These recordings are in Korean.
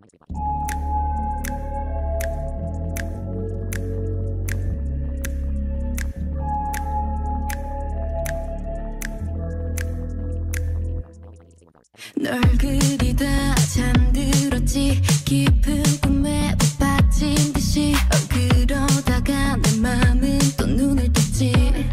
널 그리다 잠들었지. 깊은 꿈에 빠진 듯이 그러다가 내 맘은 또 눈을 떴지.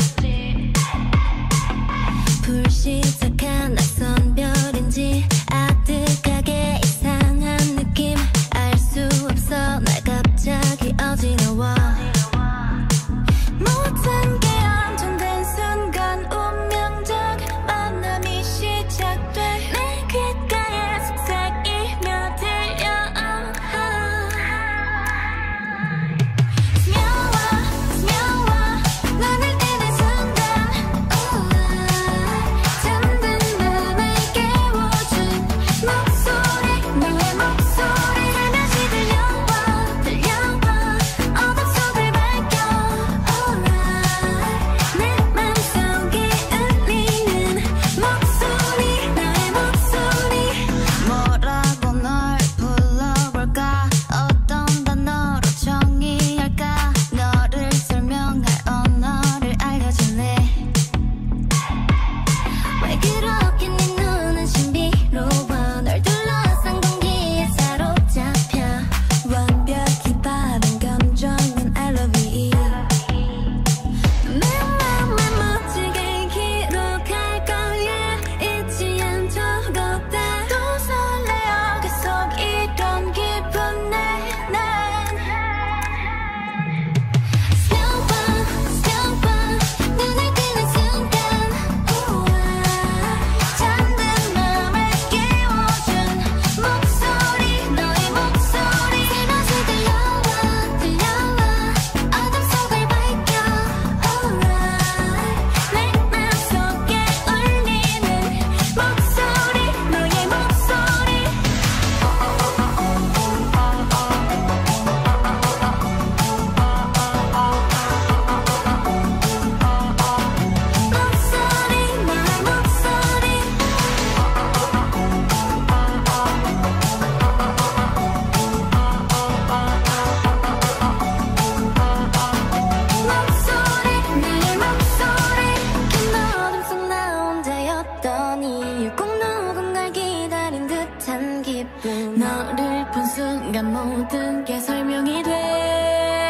불시착한 낯선 별인지 아득하게 이상한 느낌. 알 수 없어 날 갑자기 어지러워. 모든 게 안정된 순간 운명적 만남이 시작돼. 내 귓가에 속삭이며 들려. 스며와 눈을 뜨는 순간 잠든 맘을 깨워준 목소리. 너의 목소리 살며시 들려와 어둠 속을 밝혀. Alright 내 맘속에 울리는 목소리. 나의 목소리. 뭐라고 널 불러볼까? 어떤 단어로 정의할까? 너를 설명할 언어를 알려줄래? 왜 그렇게 네 눈은 신비로워. 널 둘러싼 공기에 사로잡혀. 완벽히 바른 감정은 I love you. 내 맘만 멋지게 기록할 거야. 잊지 않도록 또 설레어 계속 이런 기분 난. 스며와 눈을 뜨는 순간 잠든 맘을 깨워준 목소리. 너의 목소리 살며시 들려와 어둠 속을 밝혀. Alright 내 맘속에 울리는 목소리. 너의 목소리. 목소리. 너의 목소리. 목소리. 나의 목소리. 긴 어둠 속 나 혼자였던 이유 꼭 누군가를 기다린 듯한 기분. 너를 본 순간 모든 게 설명이 돼.